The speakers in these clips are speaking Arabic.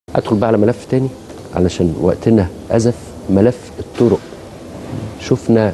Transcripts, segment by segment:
ادخل بقى على ملف تاني علشان وقتنا أزف. ملف الطرق، شفنا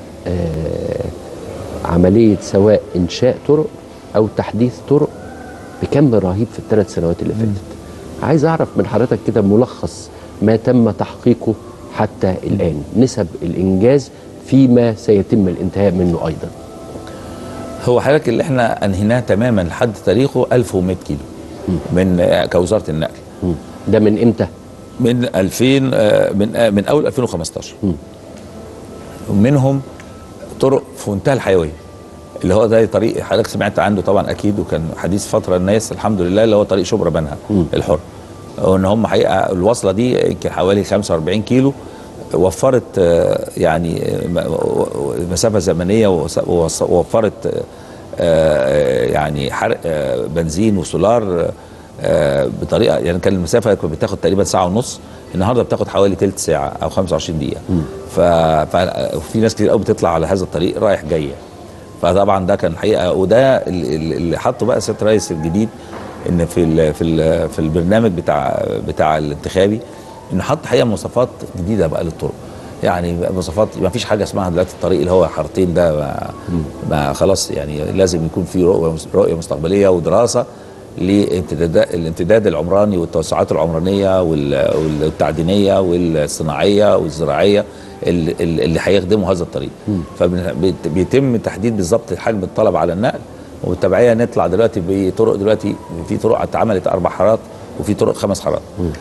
عملية سواء إنشاء طرق أو تحديث طرق بكم رهيب في ال3 سنوات اللي فاتت. عايز أعرف من حضرتك كده ملخص ما تم تحقيقه حتى الآن، نسب الإنجاز فيما سيتم الانتهاء منه أيضا. هو حضرتك اللي احنا أنهيناه تماما لحد تاريخه 1100 كيلو من كوزارة النقل. ده من إمتى؟ من 2000 من أول 2015. منهم طرق في منتهى الحيوية، اللي هو زي طريق حضرتك سمعت عنه طبعا اكيد وكان حديث فتره الناس الحمد لله، اللي هو طريق شبرا بنها الحر. وان هم حقيقه الوصله دي يمكن حوالي 45 كيلو، وفرت يعني مسافه زمنيه، ووفرت يعني حرق بنزين وسولار بطريقه، يعني كان المسافه بتاخد تقريبا ساعه ونص، النهارده بتاخد حوالي تلت ساعه او 25 دقيقه. ففي ناس كتير قوي بتطلع على هذا الطريق رايح جاي. فطبعا ده كان الحقيقه، وده اللي حطه بقى سياده الرئيس الجديد، ان في البرنامج بتاع الانتخابي، ان حط حقيقه مواصفات جديده بقى للطرق. يعني مواصفات، ما فيش حاجه اسمها دلوقتي الطريق اللي هو حارتين ده، ما خلاص، يعني لازم يكون في رؤيه مستقبليه ودراسه للامتداد العمراني والتوسعات العمرانيه والتعدينيه والصناعيه والزراعيه اللي هيخدموا هذا الطريق. فبيتم تحديد بالظبط حجم الطلب على النقل، وبالتبعيه نطلع دلوقتي بطرق، دلوقتي في طرق اتعملت 4 حارات وفي طرق 5 حارات.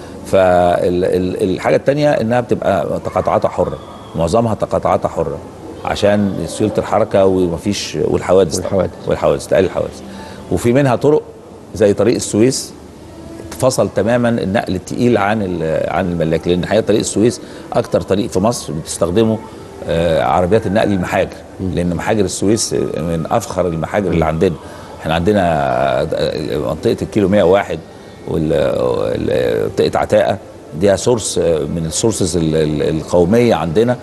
فالحاجه الثانيه انها بتبقى تقاطعاتها حره، معظمها تقاطعاتها حره عشان سيوله الحركه ومفيش والحوادث تقلل الحوادث. وفي منها طرق زي طريق السويس فصل تماما النقل الثقيل عن الملاك، لان حقيقه طريق السويس اكتر طريق في مصر بتستخدمه عربيات النقل المحاجر، لان محاجر السويس من افخر المحاجر اللي عندنا. احنا عندنا منطقه الكيلو 101 ومنطقه عتاقه، دي سورس من السورسز القوميه عندنا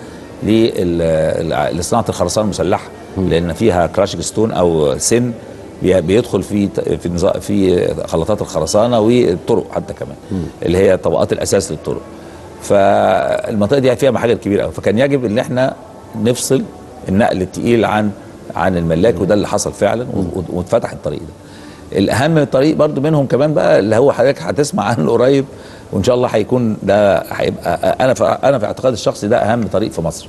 لصناعه الخرسانه المسلحه، لان فيها كراشنج ستون او سن بيدخل في خلطات الخرسانه والطرق حتى كمان، اللي هي طبقات الاساس للطرق. فالمنطقه دي فيها محاجر كبيره قوي، فكان يجب ان احنا نفصل النقل الثقيل عن الملاك، وده اللي حصل فعلا، واتفتح الطريق ده. الاهم طريق برضو منهم كمان بقى، اللي هو حضرتك هتسمع عنه قريب، وان شاء الله هيكون ده، هيبقى انا في اعتقادي الشخصي ده اهم طريق في مصر،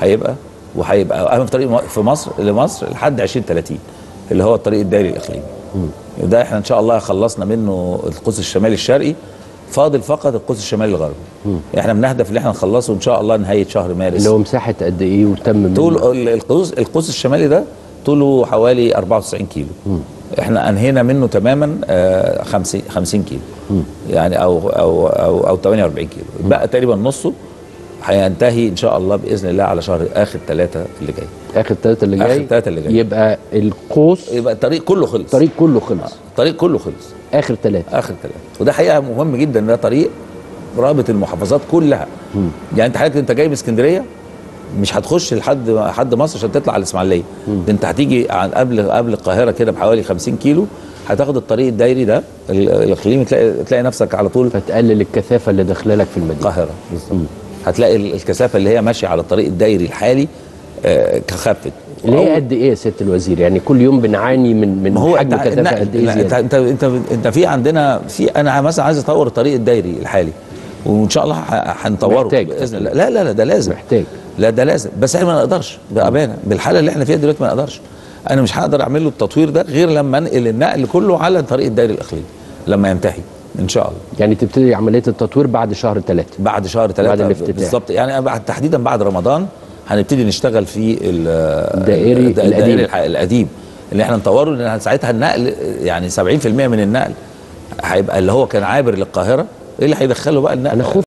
وهيبقى اهم طريق في مصر لمصر لحد 2030، اللي هو الطريق الدائري الاقليمي. ده احنا ان شاء الله خلصنا منه القوس الشمالي الشرقي، فاضل فقط القوس الشمالي الغربي. احنا بنهدف ان احنا نخلصه ان شاء الله نهايه شهر مارس. اللي هو مساحه قد ايه وتم طول القوس الشمالي ده طوله حوالي 94 كيلو. احنا انهينا منه تماما 50 كيلو، يعني او 48 كيلو. بقى تقريبا نصه هينتهي ان شاء الله باذن الله على شهر اخر 3 اللي جاي. اخر 3 اللي جاي يبقى القوس، يبقى الطريق كله خلص. الطريق كله خلص اخر 3. وده حقيقه مهم جدا، ده طريق رابط المحافظات كلها. يعني انت حضرتك انت جاي من اسكندريه، مش هتخش لحد مصر عشان تطلع على الاسماعيليه، ده انت هتيجي قبل القاهره كده بحوالي 50 كيلو، هتاخد الطريق الدائري ده الاقليمي، تلاقي نفسك على طول، فتقلل الكثافه اللي داخله لك في المدينه. القاهره بالظبط هتلاقي الكثافه اللي هي ماشيه على الطريق الدائري الحالي خفت. اللي هي قد ايه يا سياده الوزير؟ يعني كل يوم بنعاني من حجم كثافه قد ايه زياده؟ انت في عندنا انا مثلا عايز اطور الطريق الدائري الحالي، وان شاء الله هنطوره باذن الله. لا ده لازم محتاج. لا ده لازم، بس احنا ما نقدرش بامانه بالحاله اللي احنا فيها دلوقتي، ما نقدرش. انا مش هقدر اعمل له التطوير ده غير لما انقل النقل كله على الطريق الدائري الاقليمي لما ينتهي ان شاء الله. يعني تبتدي عمليه التطوير بعد شهر 3؟ بعد شهر 3 بعد الافتتاح بالظبط، يعني تحديدا بعد رمضان هنبتدي نشتغل في الدائري القديم اللي احنا نطوره، لان ساعتها النقل يعني 70% من النقل هيبقى اللي هو كان عابر للقاهره، ايه اللي هيدخله بقى النقل.